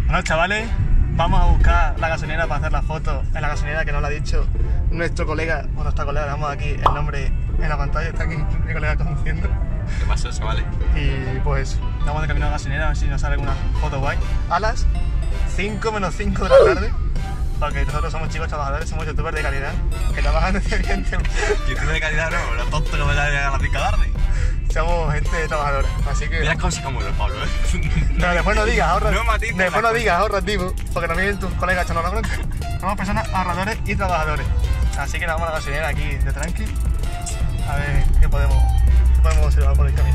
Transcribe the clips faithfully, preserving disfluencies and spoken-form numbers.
Bueno, chavales, vamos a buscar la gasolinera para hacer la foto en la gasolinera que nos lo ha dicho nuestro colega, o nuestra colega, damos aquí el nombre en la pantalla, está aquí mi colega conduciendo. ¿Qué pasa, chavales? Y pues vamos de camino a la gasolinera a ver si nos sale alguna foto guay. A las cinco menos cinco de la tarde, porque nosotros somos chicos trabajadores, somos youtubers de calidad, que trabajan evidentemente. Youtuber de calidad no, lo tonto que me da a las cinco de la tarde. Somos gente trabajadora, así que... Mira cosas como el Pablo, ¿eh? No, después no digas ahorra... No matices después no las digas ahorrativo, porque no vienen tus colegas echando la bronca. Somos personas ahorradores y trabajadores. Así que nos vamos a la gasolinera aquí de tranqui, a ver qué podemos, qué podemos observar por el camino.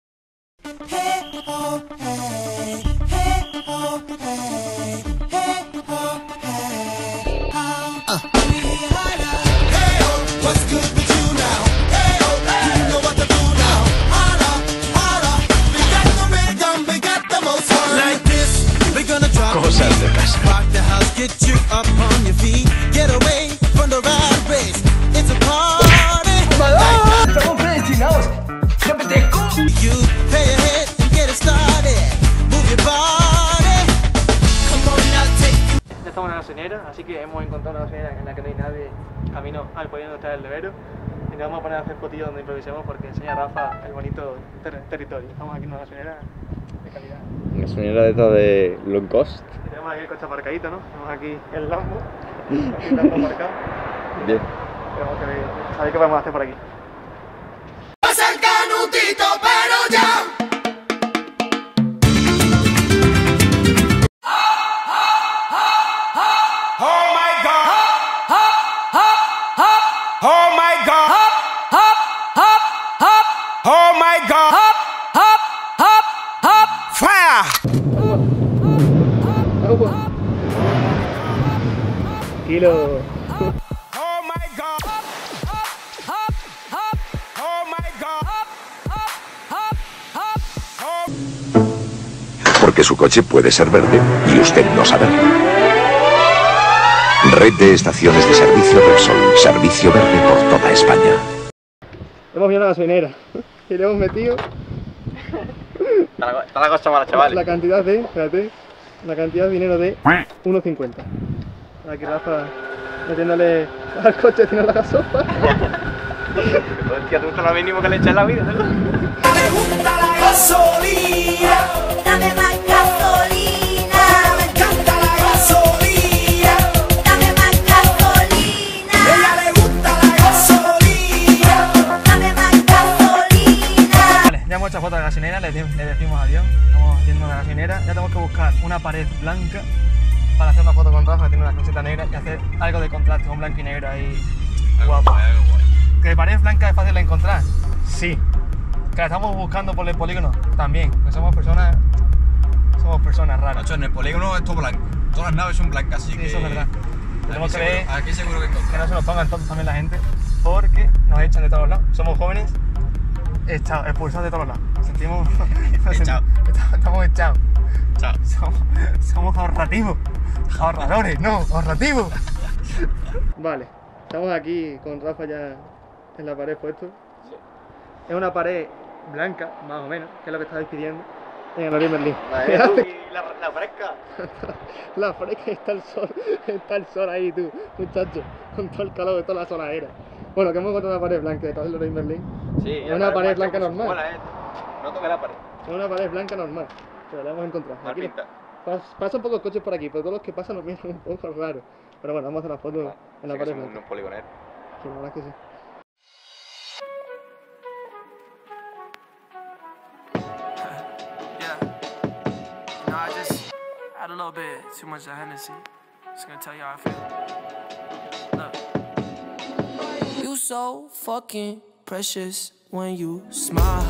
Cosas de casa. ¡Estamos predestinados! ¡Qué apetezco! Ya estamos en la gasolinera, así que hemos encontrado una gasolinera en la que no hay nadie camino al polígono donde está el levero. Y nos vamos a poner a hacer fotillos donde improvisemos porque enseña a Rafa el bonito ter territorio. Estamos aquí en una gasolinera de calidad. Una gasolinera de esta de low cost. Y tenemos aquí el coche aparcadito, ¿no? Tenemos aquí el Lambo, aquí el Lambo aparcado. Bien. Tenemos que ver, a ver qué podemos hacer por aquí. Pasa el canutito, pero ya. Oh my God! Oh my God! Oh my God! Fire! Kilo. Oh my God! Oh my God! Porque su coche puede ser verde y usted no saberlo. Red de estaciones de servicio Repsol, servicio verde por toda España. Hemos venido a la gasolinera y le hemos metido Está la, está la cosa mala, chavales. la cantidad de, espérate, la cantidad de dinero de uno cincuenta. Aquí Rafa metiéndole al coche haciendo la gasofa. Hostia, tú con lo mínimo que le echas en la vida, ¿no? Me gusta la gasolina. Dame más gasolina. Me encanta la gasolina. Dame más gasolina. A ella le gusta la gasolina. Dame más gasolina. Vale, ya hemos hecho fotos de la gasolinera, le, le decimos adiós. Estamos yendo a la gasolinera. Ya tenemos que buscar una pared blanca para hacer una foto con Rafa, que tiene una camiseta negra, y hacer algo de contraste con blanco y negro ahí. Guapo. ¿Que pared blanca es fácil de encontrar? Sí. ¿Que la estamos buscando por el polígono? También. Porque somos personas. Somos personas raras. Macho, en el polígono es todo blanco. Todas las naves son blancas, así Sí, que. eso es verdad. Tenemos que seguro, ver aquí seguro que que no encontramos. se nos pongan tontos también la gente, porque nos echan de todos lados. Somos jóvenes, echados, expulsados de todos lados. Nos sentimos. nos Echados. sentimos- Estamos echados. Chao. Somos, somos ahorrativos. Ahorradores, no, ahorrativos. Vale, estamos aquí con Rafa ya en la pared puesto. Sí. Es una pared blanca, más o menos, que es lo que estabais pidiendo en el Leroy Merlin. La, la fresca. La fresca, está el sol, está el sol ahí tú, muchacho, con todo el calor de toda la zona era. Bueno, que hemos encontrado una pared blanca detrás del Leroy Merlin. Sí, Es una pared blanca normal. Buena, eh. No toque la pared. Es una pared blanca normal, pero la hemos encontrado. Mal Aquí pinta. pas- pasan pocos coches por aquí, pero todos los que pasan nos miran un poco raro. Pero bueno, vamos a hacer la foto en la Sí que pared somos blanca. unos poligoneros. Sí, la verdad es que sí. Yeah. No, I just had a little bit too much of Hennessy. Just gonna tell you how I feel. Look. You so fucking precious when you smile.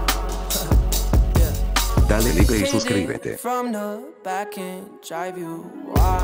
Dale like y suscríbete. From the back and drive you wild.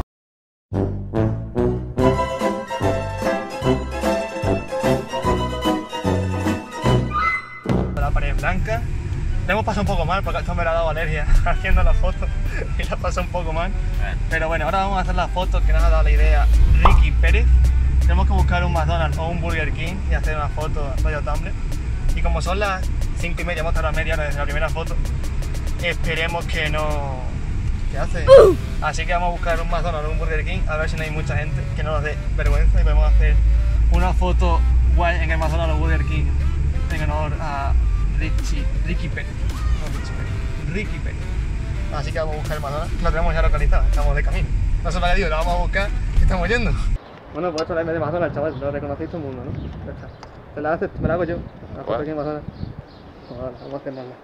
La pared blanca. Le hemos pasado un poco mal porque esto me lo ha dado alergia haciendo la foto y la pasado un poco mal. Pero bueno, ahora vamos a hacer la foto que nos ha dado la idea Ricky Pérez. Tenemos que buscar un McDonald's o un Burger King y hacer una foto rollo Tumblr. Y como son las cinco y media, hemos tardado media hora desde la primera foto, esperemos que no... ¿Qué hace? Así que vamos a buscar un McDonald's o un Burger King a ver si no hay mucha gente que no nos dé vergüenza y podemos hacer una foto guay en el McDonald's o Burger King en honor a Richie, Ricky Perry. No Richie Perry, Ricky Perry. Así que vamos a buscar el McDonald's, lo tenemos ya localizado, estamos de camino. No se me ha dicho, lo vamos a buscar y estamos yendo. Bueno, pues esto es la M de McDonald's, chaval, lo reconocéis todo el mundo, ¿no? Ya está. ¿Te la haces? Me la hago yo. La foto aquí en McDonald's. Pues vale, vamos a hacer nada.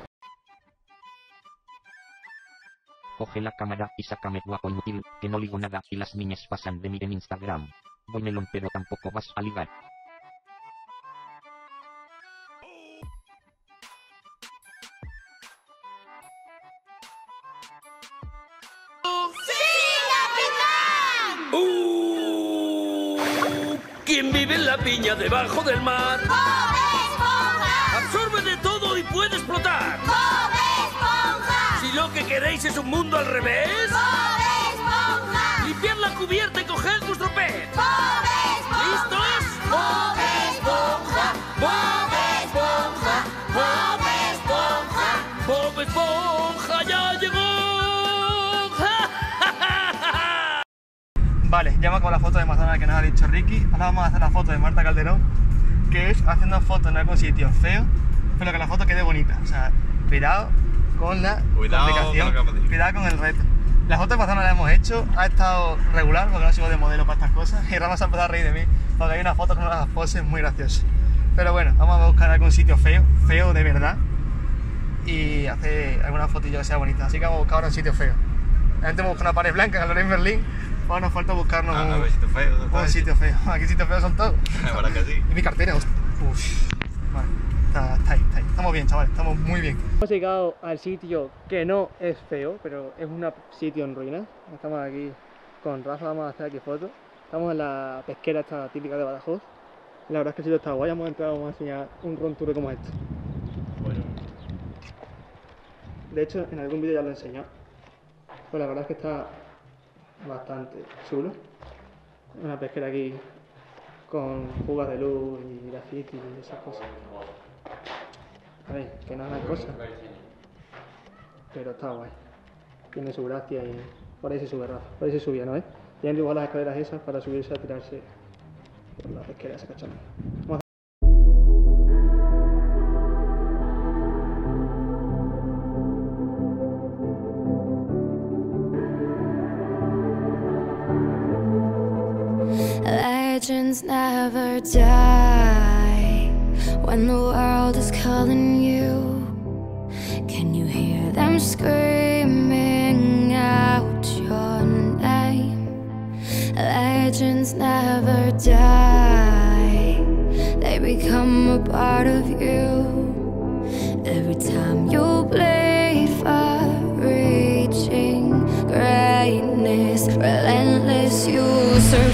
Coge la cámara y sácame guapo inútil, que no ligo nada y las niñas pasan de mí en Instagram. Voy melón pero tampoco vas a ligar. ¿Quién vive en la piña debajo del mar? ¡Bob Esponja! Absorbe de todo y puede explotar. ¡Bob Esponja! Si lo que queréis es un mundo al revés, ¡Bob Esponja! limpiad la cubierta y coged vuestro pez. ¡Bob Esponja! ¿Listos? ¡Bob Esponja! ¡Bob Esponja! ¡Bob Esponja! ¡Bob Esponja ya llegó! Vale, ya me acabo la foto de McDonald's que nos ha dicho Ricky. Ahora vamos a hacer la foto de Marta Calderón, que es haciendo fotos en algún sitio feo, pero que la foto quede bonita. O sea, cuidado con la Cuidado complicación, con lo que cuidado con el reto. La foto de McDonald's la hemos hecho, ha estado regular porque no sigo de modelo para estas cosas y Ramos ha empezado a reír de mí porque hay una foto con unas poses muy graciosas. Pero bueno, vamos a buscar algún sitio feo, feo de verdad, y hacer alguna fotillo que sea bonita. Así que vamos a buscar ahora un sitio feo. La gente busca una pared blanca en el Leroy Merlin. Ahora nos falta buscarnos Ah, un, un sitio feo. ¿Dónde está un ese? sitio feo. Aquí sitios feos son todos. Para que sí. Y mi cartera, hostia. Uf. Vale, está, está ahí, está ahí. Estamos bien, chavales, estamos muy bien. Hemos llegado al sitio que no es feo, pero es un sitio en ruinas. Estamos aquí con Rafa, vamos a hacer aquí fotos. Estamos en la pesquera esta típica de Badajoz. La verdad es que el sitio está guay. Vamos a entrar, vamos a enseñar un room tour como este. Bueno. De hecho, en algún vídeo ya lo he enseñado. Pues la verdad es que está bastante chulo. Una pesquera aquí con fugas de luz y graffiti y esas cosas. A ver, que no es una cosa, pero está guay. Tiene su gracia y por ahí se sube Rafa. Por ahí se subía, ¿no es? Tienen igual las escaleras esas para subirse a tirarse por la pesquera esa cachonda. Vamos a Legends never die when the world is calling you. Can you hear them screaming out your name? Legends never die, they become a part of you. Every time you bleed for reaching greatness, relentless you survive.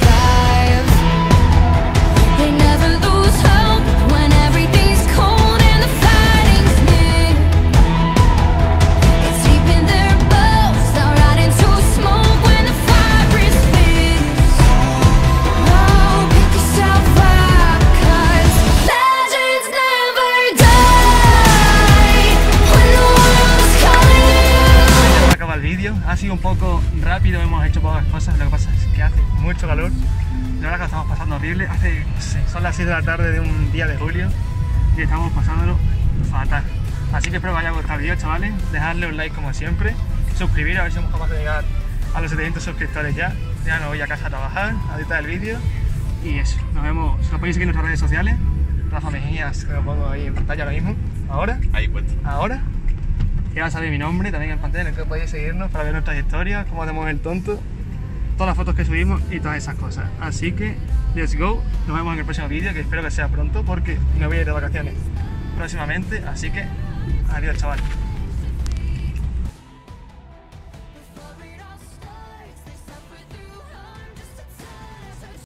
Ha sido un poco rápido, hemos hecho pocas cosas, lo que pasa es que hace mucho calor, la verdad que lo estamos pasando horrible, hace, no sé, son las seis de la tarde de un día de julio y estamos pasándolo fatal. Así que espero que os haya gustado el vídeo, chavales, dejadle un like como siempre, suscribiros a ver si somos capaces de llegar a los setecientos suscriptores ya, ya me voy a casa a trabajar, a editar el vídeo y eso, nos vemos, si nos podéis seguir en nuestras redes sociales, Rafa Mejías, que lo pongo ahí en pantalla ahora mismo, ahora, Ahí puesto. ahora. Y ahora sale mi nombre también en pantalla, en el que podéis seguirnos para ver nuestras historias, cómo hacemos el tonto, todas las fotos que subimos y todas esas cosas. Así que, let's go, nos vemos en el próximo vídeo, que espero que sea pronto porque me voy a ir de vacaciones próximamente, así que adiós, chavales.